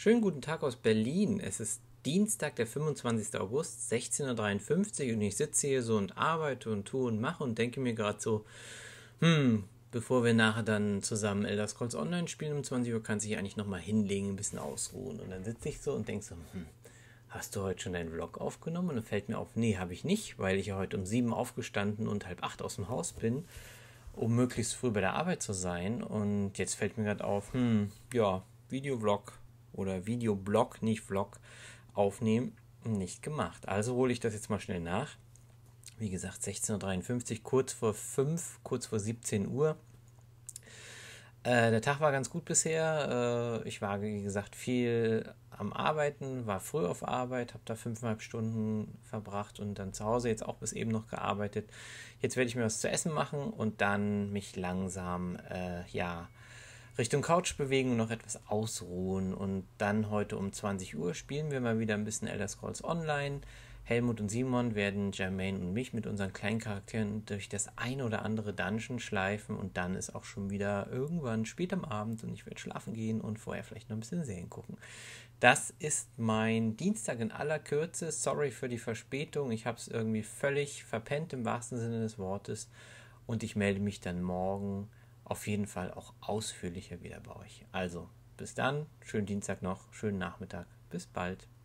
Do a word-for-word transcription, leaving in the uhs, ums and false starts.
Schönen guten Tag aus Berlin. Es ist Dienstag, der fünfundzwanzigster August, sechzehn Uhr dreiundfünfzig und ich sitze hier so und arbeite und tue und mache und denke mir gerade so, hm, bevor wir nachher dann zusammen Elder Scrolls Online spielen um zwanzig Uhr, kann sich eigentlich nochmal hinlegen, ein bisschen ausruhen. Und dann sitze ich so und denke so, hm, hast du heute schon deinen Vlog aufgenommen? Und dann fällt mir auf, nee, habe ich nicht, weil ich ja heute um sieben aufgestanden und halb acht aus dem Haus bin, um möglichst früh bei der Arbeit zu sein. Und jetzt fällt mir gerade auf, hm, ja, Videovlog oder Videoblog, nicht Vlog, aufnehmen, nicht gemacht. Also hole ich das jetzt mal schnell nach. Wie gesagt, sechzehn Uhr dreiundfünfzig, kurz vor fünf, kurz vor siebzehn Uhr. Äh, der Tag war ganz gut bisher. Äh, ich war, wie gesagt, viel am Arbeiten, war früh auf Arbeit, habe da fünfeinhalb Stunden verbracht und dann zu Hause jetzt auch bis eben noch gearbeitet. Jetzt werde ich mir was zu essen machen und dann mich langsam, äh, ja, Richtung Couch bewegen und noch etwas ausruhen. Und dann heute um zwanzig Uhr spielen wir mal wieder ein bisschen Elder Scrolls Online. Helmut und Simon werden Jermaine und mich mit unseren kleinen Charakteren durch das ein oder andere Dungeon schleifen und dann ist auch schon wieder irgendwann spät am Abend und ich werde schlafen gehen und vorher vielleicht noch ein bisschen Serien gucken. Das ist mein Dienstag in aller Kürze. Sorry für die Verspätung. Ich habe es irgendwie völlig verpennt im wahrsten Sinne des Wortes und ich melde mich dann morgen auf jeden Fall auch ausführlicher wieder bei euch. Also, bis dann, schönen Dienstag noch, schönen Nachmittag, bis bald.